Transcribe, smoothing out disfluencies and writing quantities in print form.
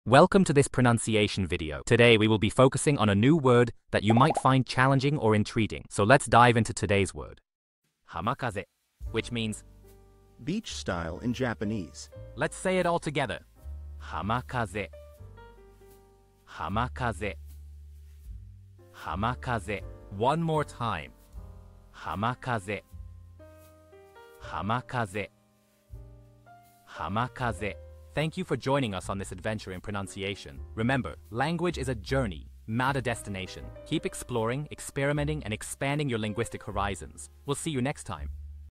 Welcome to this pronunciation video. Today we will be focusing on a new word that you might find challenging or intriguing. So let's dive into today's word. Hamakaze, which means beach style in Japanese. Let's say it all together. Hamakaze. Hamakaze. Hamakaze. One more time. Hamakaze. Hamakaze. Hamakaze. Thank you for joining us on this adventure in pronunciation. Remember, language is a journey, not a destination. Keep exploring, experimenting, and expanding your linguistic horizons. We'll see you next time.